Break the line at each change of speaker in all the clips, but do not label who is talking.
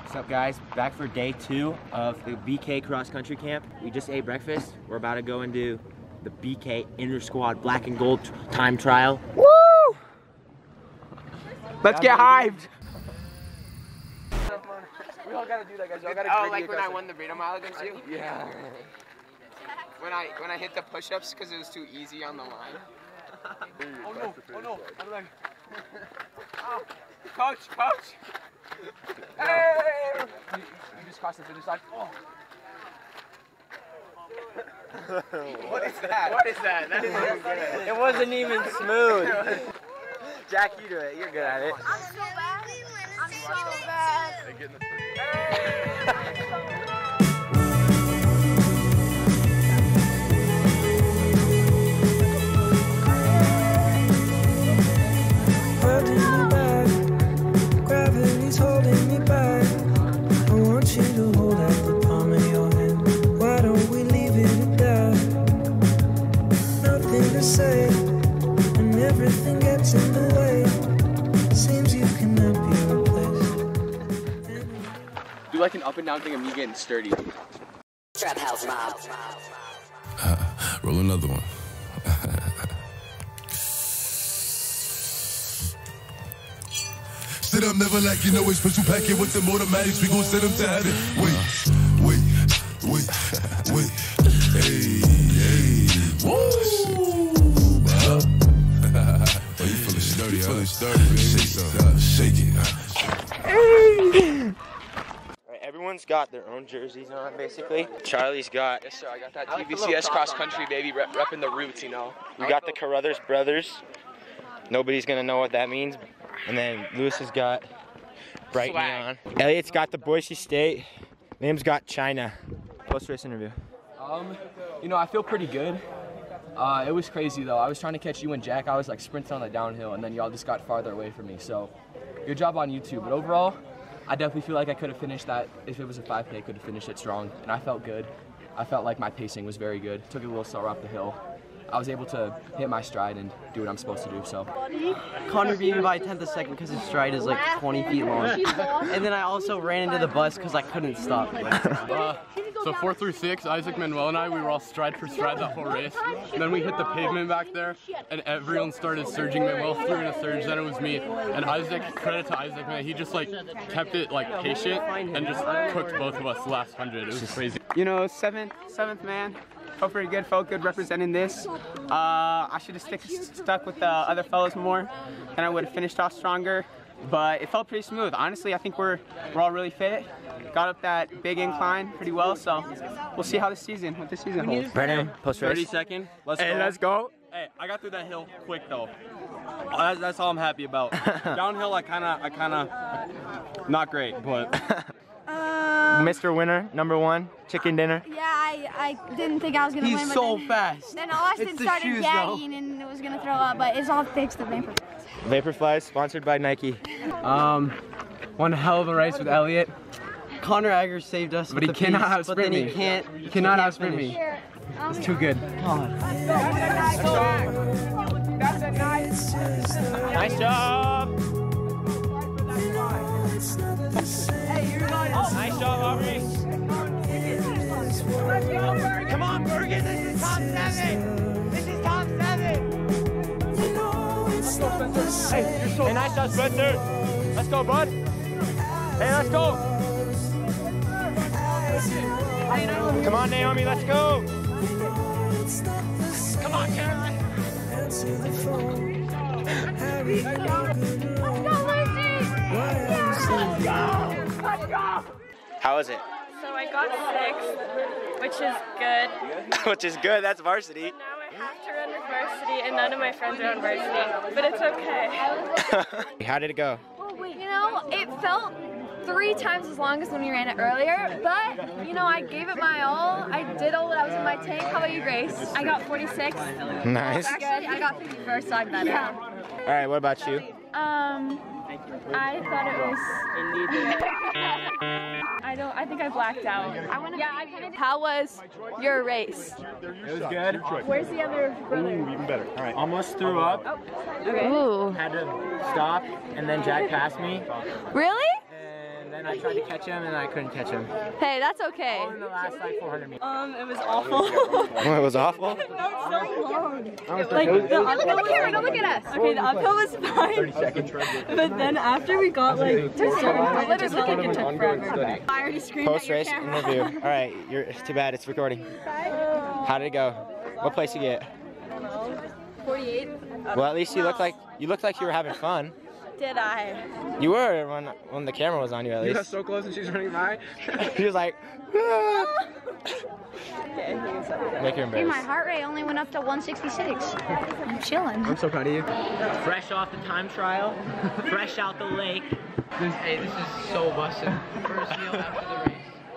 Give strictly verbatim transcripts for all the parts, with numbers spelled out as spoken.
What's up, guys? Back for day two of the B K cross country camp. We just ate breakfast. We're about to go into the B K inter squad black and gold time trial. Woo! Let's get hyped.
We all gotta do that, guys. We all gotta
oh, like when I won the Burrito Mile against you?
Yeah.
When I when I hit the push-ups because it was too easy on the line.
Oh no! Oh no! I'm like,
oh, coach, coach!
Hey! You, you just crossed the finish line. Oh.
What is that? What is that? That is so good.
It wasn't even smooth. Jack, you do it. You're good at it.
I'm so bad. I'm so bad.
Holding me back, gravity's holding me back. I want you to hold out the palm of your hand. Why don't we leave it at that? Nothing to say, and everything gets in the way. Seems you cannot be replaced.
Do like an up and down thing of me getting sturdy.
Trap house mob.
Uh, roll another one. Sit up, never like you know it's special packet with them automatics. We gon' send them to heaven. Wait, wait, wait, wait. Hey, hey. Woo! Oh, you feeling sturdy, huh? Feeling sturdy, baby. Shake some. Shake it.
Hey. Right, everyone's got their own jerseys on, basically. Charlie's got.
Yes, sir. I got that T V C S cross country, baby, rep, repping the roots, you know.
We got the Carruthers brothers. Nobody's gonna know what that means. And then Lewis has got bright neon. Elliot's got the Boise State. Liam's got China. Post-race interview.
Um, you know, I feel pretty good. Uh, it was crazy though. I was trying to catch you and Jack. I was like sprinting on the downhill, and then y'all just got farther away from me. So, good job on you two. But overall, I definitely feel like I could have finished that. If it was a five K, I could have finished it strong, and I felt good. I felt like my pacing was very good. Took it a little slower up the hill. I was able to hit my stride and do what I'm supposed to do, so.
Connor beat me by a tenth of a second because his stride is like twenty feet long. And then I also ran into the bus because I couldn't stop.
Uh, so four through six, Isaac, Manuel, and I, we were all stride for stride that whole race. And then we hit the pavement back there, and everyone started surging. Manuel threw in a surge, then it was me. And Isaac, credit to Isaac, man, he just like kept it like patient and just cooked both of us the last hundred. It was crazy.
You know, seventh, seventh man. Felt pretty good, felt good representing this. Uh, I should have stick, stuck with the other fellows more, and I would have finished off stronger. But it felt pretty smooth. Honestly, I think we're we're all really fit. Got up that big incline pretty well, so we'll see how this season, what this season holds.
Brennan, post-race.
thirty second. Let's
hey,
go.
let's go.
Hey, I got through that hill quick though. Oh, that's, that's all I'm happy about. Downhill, I kind of, I kind of, not great, but.
Uh,
Mister Winner, number one, chicken dinner.
Yeah, I, I didn't think I was gonna
He's
win. He's
so
then,
fast.
Then Austin
It's the
started
shoes,
gagging and it was gonna throw up, but it's all fixed. The vapor.
Vaporflies, sponsored by Nike.
Um, one hell of a race with Elliot.
Connor Agger saved us,
But he
with the
cannot
piece, but
outsprint
then he
me.
can't.
He cannot
can't
outsprint
finish.
me. It's too good.
That's a nice.
Nice job. Nice job, Aubrey. Come on, Bergen, this is top seven. This is top seven. Hey, hey, nice job, Spencer. Let's go, bud. Hey, let's go. Come on, Naomi, let's go. Come on, Caroline.
Let's go, Lucy! Let's go!
How was it?
So I got sixth, which is good.
Which is good, that's varsity.
Now I have to run with varsity, and none of my friends are on varsity, but it's okay.
How did it go?
You know, it felt three times as long as when we ran it earlier, but, you know, I gave it my all. I did all that was in my tank. How about you, Grace? I got forty-six.
Nice.
Actually, I got fifty-first, so I'm better. Yeah.
All right, what about you?
Um, I thought it was... I don't, I think I blacked out. I wanna yeah, I kind of.
How was your race?
It was good.
Where's the other brother?
Ooh, even better. All right. Almost threw up.
Oh, okay. Ooh.
Had to stop, and then Jack passed me.
Really?
And and I tried to catch him, and I couldn't catch him.
Hey, that's okay.
All in the last like four hundred meters.
Um, it was awful.
Oh, it was awful?
It felt so long.
Like,
Like,
the
the
Look at the camera, don't look at us.
Okay, the uphill was fine. But then after we got like to certain points, it felt like it took forever. I already screamed at your
Post-race
camera.
interview. All right, you're, it's too bad, it's recording. How did it go? What place you get?
forty-eight.
Well, at least you look like you looked like you were having fun.
Did I?
You were when when the camera was on you, at
You got
least.
so close and she's running by.
He was like, ah. Make her
Dude, my
embarrassed.
heart rate only went up to one sixty-six. I'm chilling.
I'm so proud of you.
Fresh off the time trial, fresh out the lake. This, hey, this is so busted. First meal after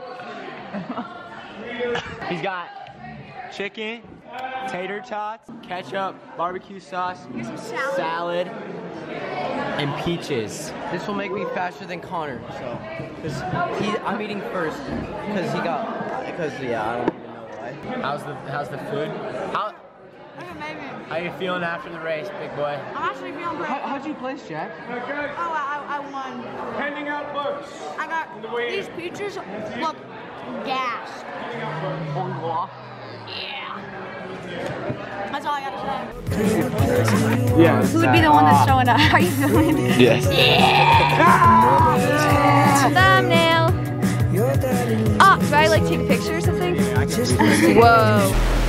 the race.
He's got chicken, tater tots, ketchup, barbecue sauce, salad, and peaches.
This will make me faster than Connor, so. Cause he, I'm eating first, cause he got, cause yeah, I don't even know why.
How's the How's the food? How How you feeling after the race, big boy?
I'm actually feeling great.
How, how'd you place, Jack?
Oh, I, I won.
Handing out books.
I got these peaches look gas. Yeah. That's all I gotta say.
Yeah.
Who would be the one that's showing up? How are you feeling?
Yes.
Thumbnail. Oh, do I like take a picture or something? Whoa.